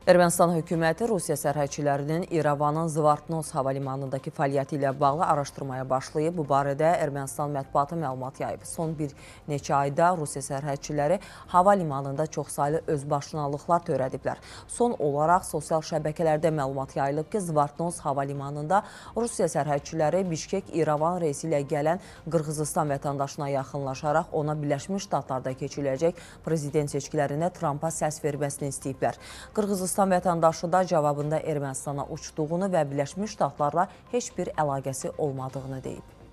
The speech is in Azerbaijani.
Ermənistan hökuməti Rusiya sərhədçilərinin İrəvanın Zvartnoz hava limanındakı fəaliyyəti ilə bağlı araşdırmaya başlayıb. Bu barədə Ermənistan mətbuatı məlumat yayıb. Son bir neçə ayda Rusiya sərhədçiləri hava limanında çoxsaylı özbaşınalıqlar törədiblər. Son olaraq sosial şəbəkələrdə məlumat yayılıb ki, Zvartnoz hava limanında Rusiya sərhədçiləri Bişkek-İrəvan reysi ilə gələn Qırğızıstan vətəndaşına yaxınlaşaraq ona Birləşmiş Ştatlarda keçiriləcək prezident seçkilərində Trampa səs verməsini istəyiblər. Qırğızıstan vətəndaşı da cavabında Ermənistana uçduğunu və Birləşmiş Ştatlarla heç bir əlaqəsi olmadığını deyib.